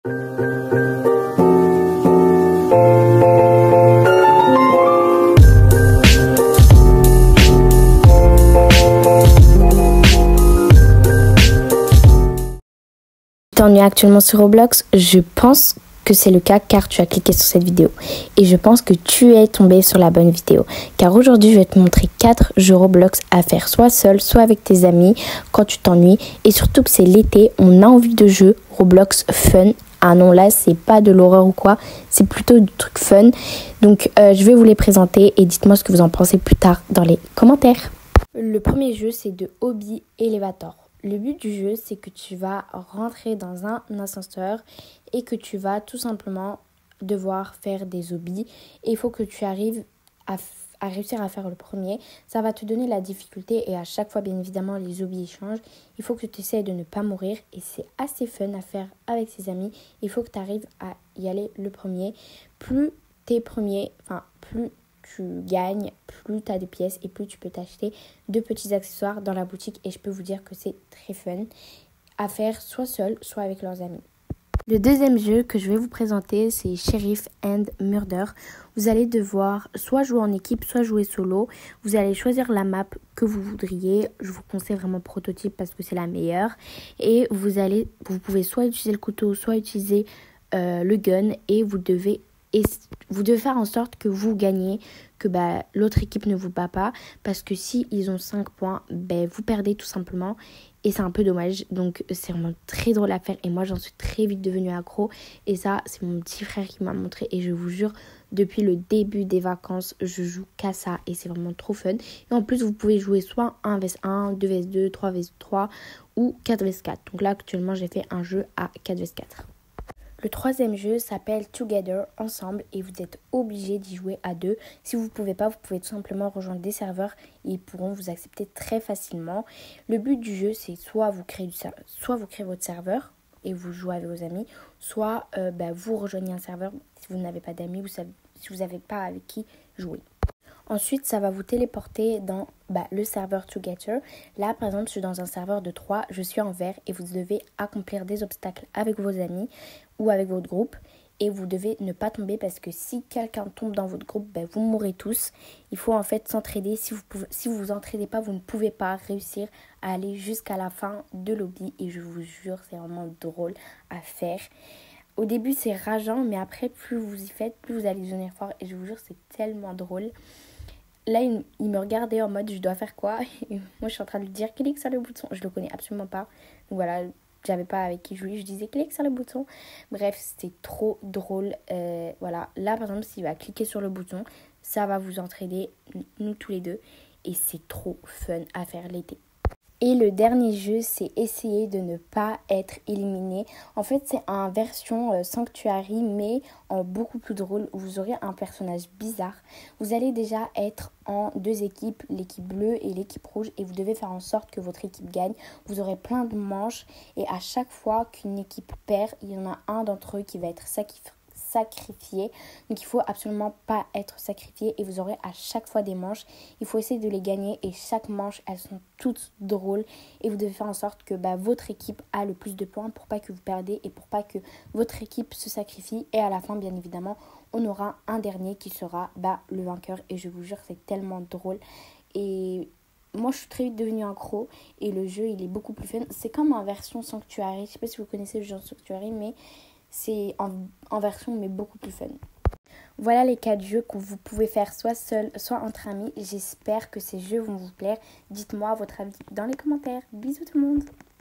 T'ennuies actuellement sur Roblox? Je pense que c'est le cas car tu as cliqué sur cette vidéo. Et je pense que tu es tombé sur la bonne vidéo. Car aujourd'hui, je vais te montrer 4 jeux Roblox à faire soit seul, soit avec tes amis quand tu t'ennuies. Et surtout que c'est l'été, on a envie de jeux Roblox fun. Ah non, là, c'est pas de l'horreur ou quoi, c'est plutôt du truc fun. Donc, je vais vous les présenter et dites-moi ce que vous en pensez plus tard dans les commentaires. Le premier jeu, c'est de Hobby Elevator. Le but du jeu, c'est que tu vas rentrer dans un ascenseur et que tu vas tout simplement devoir faire des hobbies. Et il faut que tu arrives à réussir à faire le premier. Ça va te donner la difficulté et à chaque fois, bien évidemment, les hobbies changent. Il faut que tu essaies de ne pas mourir et c'est assez fun à faire avec ses amis. Il faut que tu arrives à y aller le premier. Plus t'es premier, plus tu gagnes, plus tu as des pièces et plus tu peux t'acheter de petits accessoires dans la boutique. Et je peux vous dire que c'est très fun à faire soit seul, soit avec leurs amis. Le deuxième jeu que je vais vous présenter, c'est Sheriff and Murder. Vous allez devoir soit jouer en équipe, soit jouer solo. Vous allez choisir la map que vous voudriez. Je vous conseille vraiment Prototype parce que c'est la meilleure. Et vous pouvez soit utiliser le couteau, soit utiliser le gun. Et vous devez faire en sorte que vous gagnez, que l'autre équipe ne vous bat pas. Parce que si ils ont 5 points, vous perdez tout simplement. Et c'est un peu dommage. Donc c'est vraiment très drôle à faire. Et moi j'en suis très vite devenue accro. Et ça c'est mon petit frère qui m'a montré. Et je vous jure, depuis le début des vacances, je joue qu'à ça. Et c'est vraiment trop fun. Et en plus vous pouvez jouer soit 1 vs 1, 2 vs 2, 3 vs 3 ou 4 vs 4. Donc là actuellement j'ai fait un jeu à 4 vs 4. Le troisième jeu s'appelle Together, ensemble, et vous êtes obligé d'y jouer à deux. Si vous ne pouvez pas, vous pouvez tout simplement rejoindre des serveurs et ils pourront vous accepter très facilement. Le but du jeu, c'est soit vous créez votre serveur et vous jouez avec vos amis, soit vous rejoignez un serveur si vous n'avez pas d'amis ou si vous n'avez pas avec qui jouer. Ensuite, ça va vous téléporter dans le serveur Together. Là, par exemple, je suis dans un serveur de 3, je suis en vert et vous devez accomplir des obstacles avec vos amis ou avec votre groupe. Et vous devez ne pas tomber parce que si quelqu'un tombe dans votre groupe, vous mourrez tous. Il faut en fait s'entraider. Si vous vous entraidez pas, vous ne pouvez pas réussir à aller jusqu'à la fin de l'obby. Et je vous jure, c'est vraiment drôle à faire. Au début, c'est rageant, mais après, plus vous y faites, plus vous allez devenir fort. Et je vous jure, c'est tellement drôle. Là, il me regardait en mode, je dois faire quoi? Et moi, je suis en train de lui dire, clique sur le bouton. Je le connais absolument pas. Donc voilà, j'avais pas avec qui jouer. Je disais, clique sur le bouton. Bref, c'était trop drôle. Voilà, là, par exemple, s'il va cliquer sur le bouton, ça va vous entraider, nous tous les deux. Et c'est trop fun à faire l'été. Et le dernier jeu, c'est essayer de ne pas être éliminé. En fait, c'est une version Sanctuary, mais en beaucoup plus drôle. Vous aurez un personnage bizarre. Vous allez déjà être en 2 équipes, l'équipe bleue et l'équipe rouge. Et vous devez faire en sorte que votre équipe gagne. Vous aurez plein de manches. Et à chaque fois qu'une équipe perd, il y en a un d'entre eux qui va être sacrifié. Donc il faut absolument pas être sacrifié et vous aurez à chaque fois des manches. Il faut essayer de les gagner et chaque manche, elles sont toutes drôles et vous devez faire en sorte que votre équipe a le plus de points pour pas que vous perdez et pour pas que votre équipe se sacrifie. Et à la fin, bien évidemment, on aura un dernier qui sera le vainqueur et je vous jure, c'est tellement drôle. Et moi, je suis très vite devenue accro et le jeu, il est beaucoup plus fun. C'est comme en version Sanctuary. Je sais pas si vous connaissez le jeu Sanctuary, mais c'est en version mais beaucoup plus fun. Voilà les 4 jeux que vous pouvez faire soit seul, soit entre amis. J'espère que ces jeux vont vous plaire. Dites-moi votre avis dans les commentaires. Bisous tout le monde.